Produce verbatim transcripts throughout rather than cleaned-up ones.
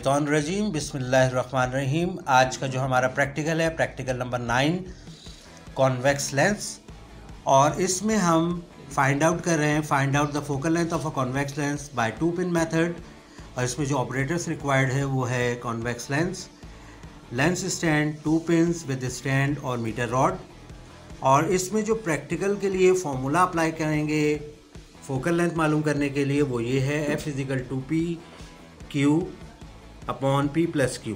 मिनशैतानिर्रजीम बिस्मिल्लाहिर्रहमानिर्रहीम। आज का जो हमारा प्रैक्टिकल है, practical number nine, convex lens, और इसमें हम फाइंड आउट कर रहे हैं find out the focal length of a convex lens by two pin method. और इसमें जो ऑपरेटर्स रिक्वायर्ड है वो है convex lens, lens stand, two pins with stand और मीटर रॉड। और इसमें जो प्रैक्टिकल के लिए फॉर्मूला अप्लाई करेंगे फोकल लेंथ मालूम करने के लिए वो ये है, F is equal to P Q upon P plus Q.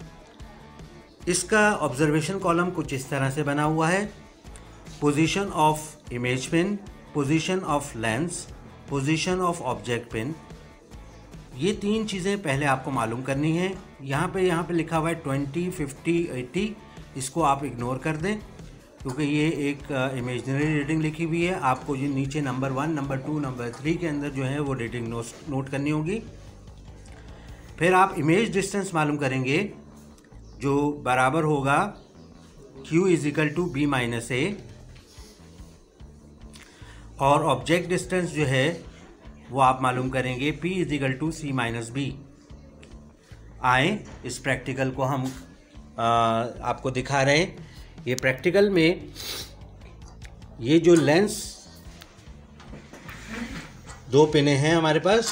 इसका ऑब्जर्वेशन कॉलम कुछ इस तरह से बना हुआ है। Position of image pin, position of lens, position of object pin, ये तीन चीज़ें पहले आपको मालूम करनी है। यहाँ पे यहाँ पे लिखा हुआ है ट्वेंटी, फिफ्टी, एटी, इसको आप इग्नोर कर दें क्योंकि ये एक इमेजनरी रीडिंग लिखी हुई है। आपको ये नीचे number one, number two, number three के अंदर जो है वो रीडिंग नोट करनी होगी। फिर आप इमेज डिस्टेंस मालूम करेंगे जो बराबर होगा Q is equal to B minus A, और ऑब्जेक्ट डिस्टेंस जो है वो आप मालूम करेंगे P is equal to C minus B. आए इस प्रैक्टिकल को हम आ, आपको दिखा रहे हैं। ये प्रैक्टिकल में ये जो लेंस दो पिने हैं हमारे पास,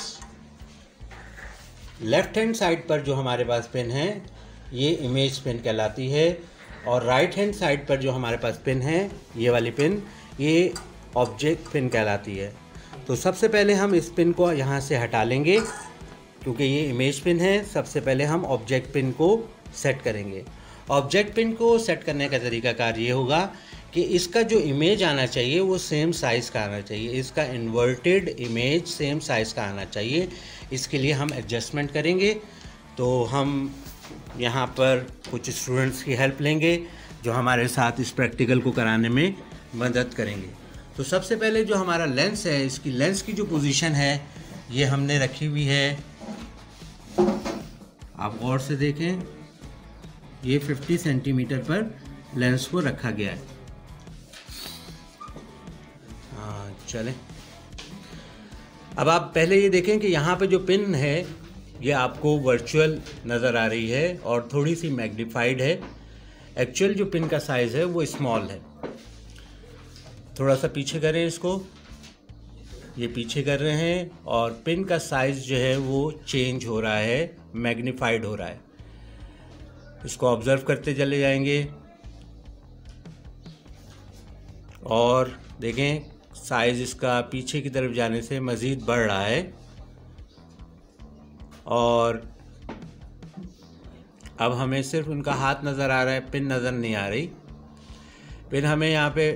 लेफ्ट हैंड साइड पर जो हमारे पास पिन है ये इमेज पिन कहलाती है, और राइट हैंड साइड पर जो हमारे पास पिन है ये वाली पिन ये ऑब्जेक्ट पिन कहलाती है। तो सबसे पहले हम इस पिन को यहाँ से हटा लेंगे क्योंकि ये इमेज पिन है। सबसे पहले हम ऑब्जेक्ट पिन को सेट करेंगे। ऑब्जेक्ट पिन को सेट करने का तरीकाकार ये होगा कि इसका जो इमेज आना चाहिए वो सेम साइज़ का आना चाहिए, इसका इन्वर्टेड इमेज सेम साइज़ का आना चाहिए। इसके लिए हम एडजस्टमेंट करेंगे। तो हम यहाँ पर कुछ स्टूडेंट्स की हेल्प लेंगे जो हमारे साथ इस प्रैक्टिकल को कराने में मदद करेंगे। तो सबसे पहले जो हमारा लेंस है, इसकी लेंस की जो पोजीशन है ये हमने रखी हुई है, आप गौर से देखें, ये पचास सेंटीमीटर पर लेंस को रखा गया है। हाँ चलें, अब आप पहले ये देखें कि यहाँ पे जो पिन है ये आपको वर्चुअल नज़र आ रही है और थोड़ी सी मैग्नीफाइड है। एक्चुअल जो पिन का साइज़ है वो स्मॉल है। थोड़ा सा पीछे करें इसको, ये पीछे कर रहे हैं, और पिन का साइज़ जो है वो चेंज हो रहा है, मैग्नीफाइड हो रहा है। इसको ऑब्ज़र्व करते चले जाएंगे और देखें साइज़ इसका पीछे की तरफ जाने से मज़ीद बढ़ रहा है। और अब हमें सिर्फ उनका हाथ नज़र आ रहा है, पिन नज़र नहीं आ रही। पिन हमें यहाँ पे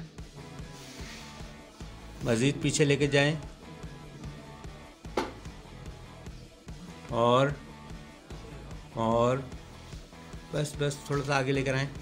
मज़ीद पीछे लेके जाएं और और बस बस थोड़ा सा आगे लेकर आएं।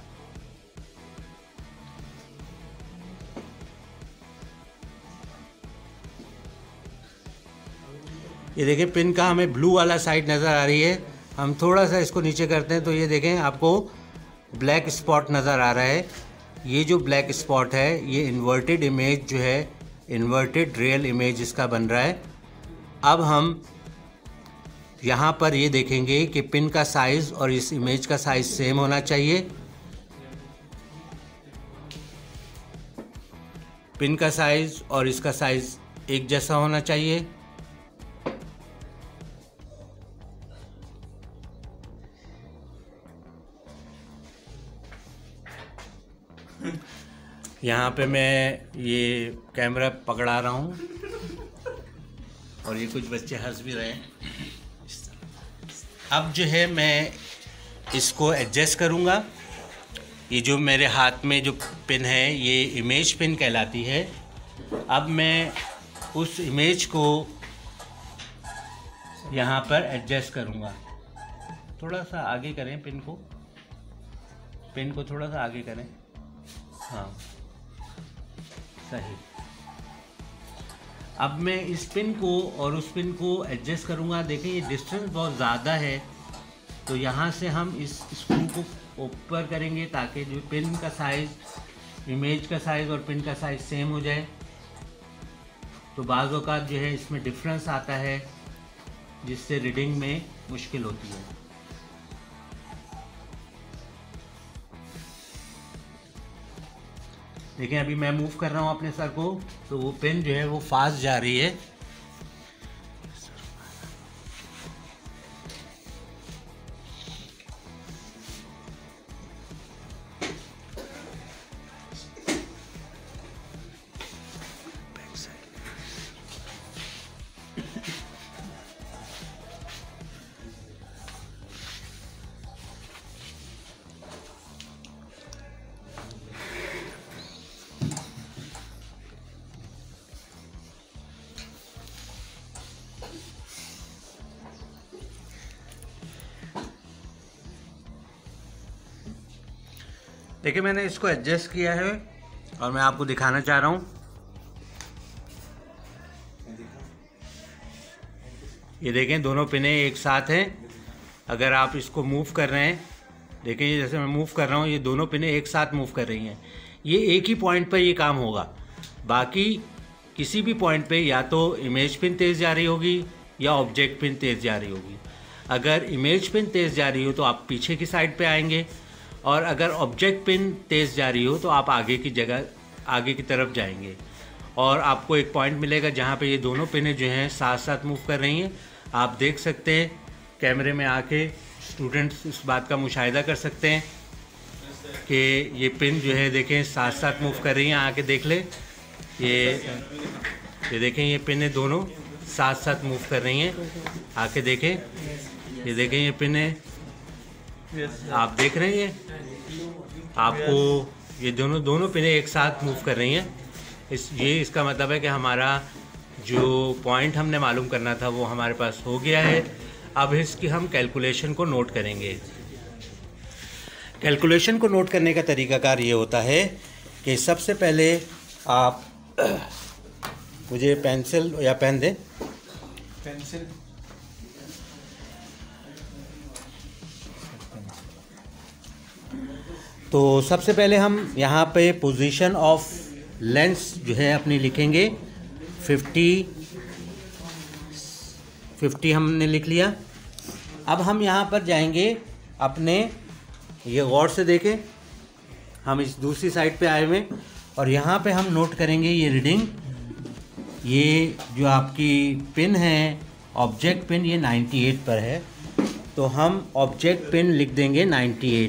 ये देखें पिन का हमें ब्लू वाला साइड नज़र आ रही है। हम थोड़ा सा इसको नीचे करते हैं तो ये देखें आपको ब्लैक स्पॉट नज़र आ रहा है। ये जो ब्लैक स्पॉट है ये इन्वर्टेड इमेज जो है, इन्वर्टेड रियल इमेज इसका बन रहा है। अब हम यहाँ पर ये देखेंगे कि पिन का साइज़ और इस इमेज का साइज़ सेम होना चाहिए। पिन का साइज़ और इसका साइज़ एक जैसा होना चाहिए। यहाँ पे मैं ये कैमरा पकड़ा रहा हूँ और ये कुछ बच्चे हंस भी रहे हैं। अब जो है मैं इसको एडजस्ट करूँगा। ये जो मेरे हाथ में जो पिन है ये इमेज पिन कहलाती है। अब मैं उस इमेज को यहाँ पर एडजस्ट करूँगा। थोड़ा सा आगे करें पिन को, पिन को थोड़ा सा आगे करें। हाँ सही। अब मैं इस पिन को और उस पिन को एडजस्ट करूँगा। देखें ये डिस्टेंस बहुत ज़्यादा है, तो यहाँ से हम इस स्क्रू को ऊपर करेंगे ताकि जो पिन का साइज़, इमेज का साइज़ और पिन का साइज़ सेम हो जाए। तो बाज़ औक़ात जो है इसमें डिफरेंस आता है जिससे रीडिंग में मुश्किल होती है। देखिए अभी मैं मूव कर रहा हूँ अपने सर को, तो वो पेन जो है वो फास्ट जा रही है। देखिए मैंने इसको एडजस्ट किया है और मैं आपको दिखाना चाह रहा हूँ। ये देखें दोनों पिने एक साथ हैं। अगर आप इसको मूव कर रहे हैं, देखिए जैसे मैं मूव कर रहा हूँ, ये दोनों पिने एक साथ मूव कर रही हैं। ये एक ही पॉइंट पर ये काम होगा। बाकी किसी भी पॉइंट पे या तो इमेज पिन तेज़ जा रही होगी या ऑब्जेक्ट पिन तेज़ जा रही होगी। अगर इमेज पिन तेज़ जा रही हो तो आप पीछे की साइड पे आएंगे, और अगर ऑब्जेक्ट पिन तेज़ जा रही हो तो आप आगे की जगह आगे की तरफ जाएंगे, और आपको एक पॉइंट मिलेगा जहाँ पे ये दोनों पिनें जो हैं साथ साथ मूव कर रही हैं। आप देख सकते हैं कैमरे में आके, स्टूडेंट्स इस बात का मुशाहिदा कर सकते हैं कि ये पिन जो है देखें साथ साथ मूव कर रही हैं। आके देख ले, ये ये देखें ये पिनें दोनों साथ साथ मूव कर रही हैं। आके देखें, ये देखें ये पिनें आप देख रहे हैं, ये आपको ये दोनों दोनों पिनें एक साथ मूव कर रही हैं। इस ये इसका मतलब है कि हमारा जो पॉइंट हमने मालूम करना था वो हमारे पास हो गया है। अब इसकी हम कैलकुलेशन को नोट करेंगे। कैलकुलेशन को नोट करने का तरीकाकार ये होता है कि सबसे पहले आप मुझे पेंसिल या पेन दें। पेंसिल तो सबसे पहले हम यहाँ पे पोजीशन ऑफ लेंस जो है अपनी लिखेंगे। फिफ्टी फिफ्टी हमने लिख लिया। अब हम यहाँ पर जाएंगे अपने, ये गौर से देखें, हम इस दूसरी साइड पे आए हुए और यहाँ पे हम नोट करेंगे ये रीडिंग। ये जो आपकी पिन है ऑब्जेक्ट पिन, ये अट्ठानवे पर है, तो हम ऑब्जेक्ट पिन लिख देंगे अट्ठानवे।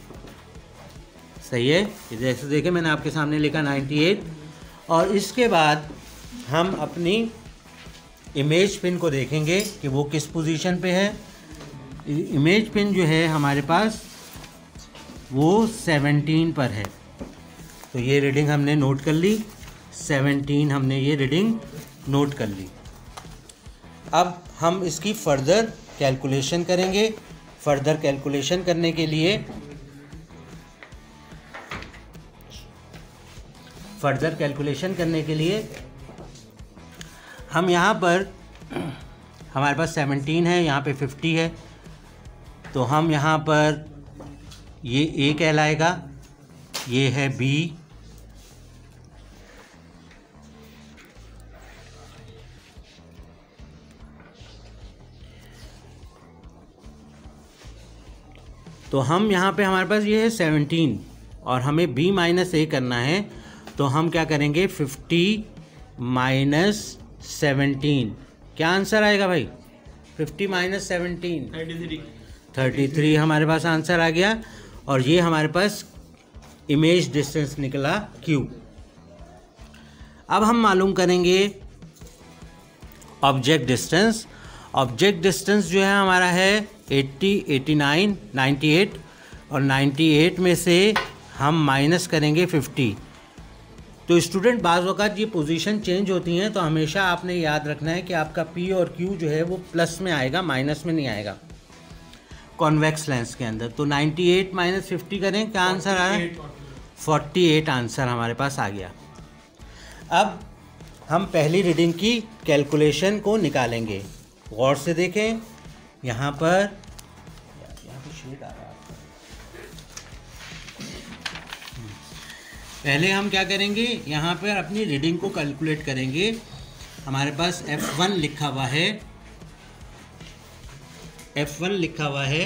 सही है, जैसे देखें मैंने आपके सामने लिखा अट्ठानवे। और इसके बाद हम अपनी इमेज पिन को देखेंगे कि वो किस पोजीशन पे है। इमेज पिन जो है हमारे पास वो सत्रह पर है, तो ये रीडिंग हमने नोट कर ली। सत्रह हमने ये रीडिंग नोट कर ली। अब हम इसकी फर्दर कैलकुलेशन करेंगे। फर्दर कैलकुलेशन करने के लिए फर्दर कैलकुलेशन करने के लिए हम यहाँ पर, हमारे पास सत्रह है, यहाँ पे पचास है, तो हम यहाँ पर ये ए कहलाएगा, ये है बी, तो हम यहाँ पे हमारे पास ये है सत्रह और हमें बी माइनस ए करना है, तो हम क्या करेंगे पचास माइनस सत्रह, क्या आंसर आएगा भाई? पचास माइनस सत्रह तैंतीस हमारे पास आंसर आ गया। और ये हमारे पास इमेज डिस्टेंस निकला Q। अब हम मालूम करेंगे ऑब्जेक्ट डिस्टेंस। ऑब्जेक्ट डिस्टेंस जो है हमारा है अस्सी, नवासी, अट्ठानवे, और अट्ठानवे में से हम माइनस करेंगे पचास। तो स्टूडेंट बाज़ वक़्त ये पोजीशन चेंज होती हैं, तो हमेशा आपने याद रखना है कि आपका P और Q जो है वो प्लस में आएगा, माइनस में नहीं आएगा कॉन्वेक्स लेंस के अंदर। तो अट्ठानवे माइनस पचास करें, क्या आंसर आ रहा है? अड़तालीस आंसर हमारे पास आ गया। अब हम पहली रीडिंग की कैलकुलेशन को निकालेंगे। गौर से देखें, यहाँ पर यहाँ पे शेड आ रहा है। पहले हम क्या करेंगे, यहाँ पर अपनी रीडिंग को कैलकुलेट करेंगे। हमारे पास एफ वन लिखा हुआ है, एफ वन लिखा हुआ है।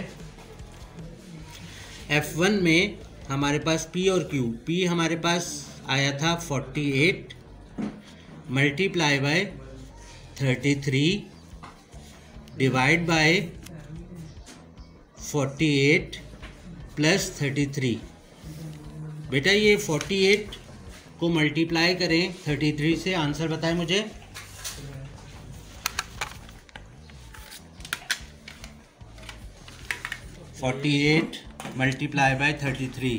एफ वन में हमारे पास P और Q, P हमारे पास आया था forty eight multiply by thirty three divide by forty eight plus thirty three. बेटा ये फोर्टी एट को मल्टीप्लाई करें थर्टी थ्री से, आंसर बताएं मुझे। Forty eight multiply by thirty three,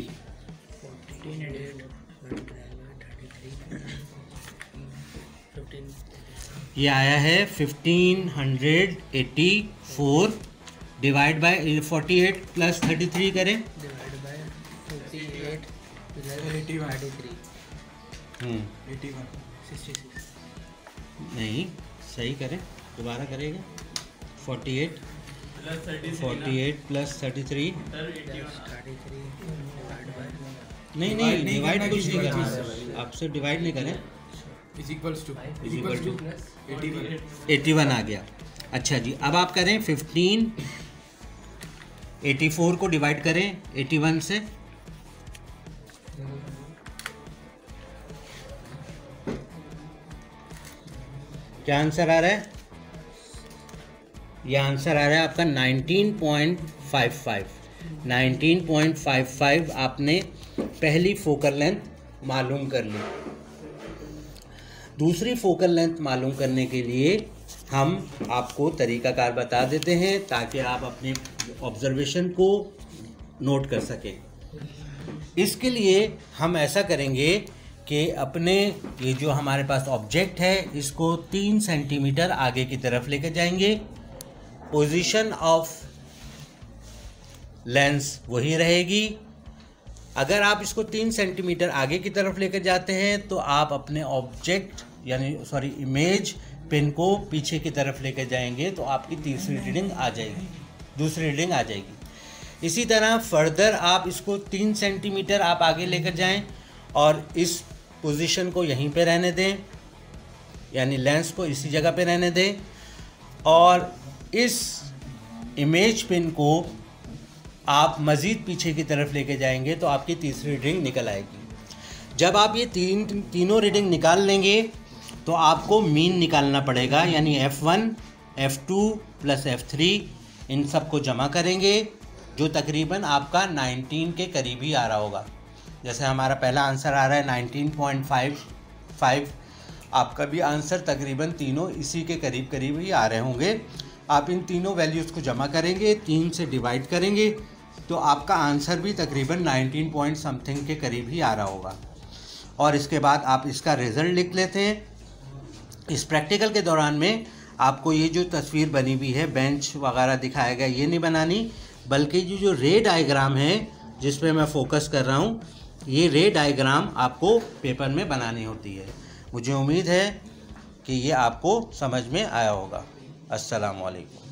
ये आया है fifteen hundred eighty four divide by forty eight plus thirty three करें, divide by forty eight plus eighty one thirty three, hmm eighty one sixty six. नहीं सही करें, दोबारा करेगा। Forty eight forty eight plus thirty three, thirty three divide by, नहीं नहीं divide कुछ नहीं करना, आप सिर्फ डिवाइड नहीं करें, is equals to is equal to eighty one. Eighty one आ गया। अच्छा जी, अब आप करें फिफ्टीन एटी फोर को डिवाइड करें एटी वन से, क्या आंसर आ रहा है? यह आंसर आ रहा है आपका nineteen point five five. Nineteen point five five आपने पहली फोकल लेंथ मालूम कर ली। दूसरी फोकल लेंथ मालूम करने के लिए हम आपको तरीकाकार बता देते हैं ताकि आप अपने ऑब्जर्वेशन को नोट कर सकें। इसके लिए हम ऐसा करेंगे कि अपने ये जो हमारे पास ऑब्जेक्ट है इसको तीन सेंटीमीटर आगे की तरफ लेकर जाएंगे। पोजीशन ऑफ लेंस वही रहेगी। अगर आप इसको तीन सेंटीमीटर आगे की तरफ लेकर जाते हैं तो आप अपने ऑब्जेक्ट यानी सॉरी इमेज पेन को पीछे की तरफ लेकर जाएंगे तो आपकी तीसरी रीडिंग आ जाएगी, दूसरी रीडिंग आ जाएगी। इसी तरह फर्दर आप इसको तीन सेंटीमीटर आप आगे लेकर जाएं और इस पोजीशन को यहीं पे रहने दें, यानी लेंस को इसी जगह पे रहने दें और इस इमेज पिन को आप मज़ीद पीछे की तरफ लेके जाएंगे तो आपकी तीसरी रीडिंग निकल आएगी। जब आप ये तीन तीनों रीडिंग निकाल लेंगे तो आपको मीन निकालना पड़ेगा, यानी F one, F two plus F three इन सब को जमा करेंगे जो तकरीबन आपका नाइनटीन के करीब ही आ रहा होगा। जैसे हमारा पहला आंसर आ रहा है नाइनटीन पॉइंट फाइव फाइव, आपका भी आंसर तकरीबन तीनों इसी के करीब करीब ही आ रहे होंगे। आप इन तीनों वैल्यूज़ को जमा करेंगे, तीन से डिवाइड करेंगे तो आपका आंसर भी तकरीबन नाइनटीन पॉइंट समथिंग के करीब ही आ रहा होगा। और इसके बाद आप इसका रिज़ल्ट लिख लेते हैं। इस प्रैक्टिकल के दौरान में आपको ये जो तस्वीर बनी हुई है बेंच वगैरह दिखाया गया ये नहीं बनानी, बल्कि जो जो रे डायग्राम है जिस पे मैं फोकस कर रहा हूँ ये रे डायग्राम आपको पेपर में बनानी होती है। मुझे उम्मीद है कि ये आपको समझ में आया होगा। अस्सलाम वालेकुम।